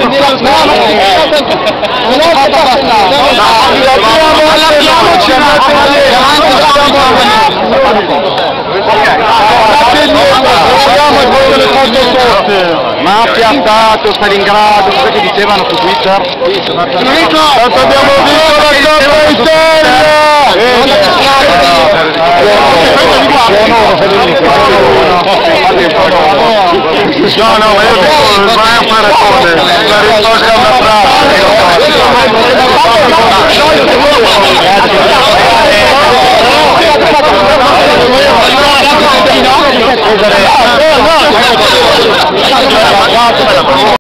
Mafia, Stato, Stalingrado, cosa che dicevano su Twitter? Tanto abbiamo vinto la Coppa Italia! No, ma io dico, vai a fare cose, la risposta è una frase.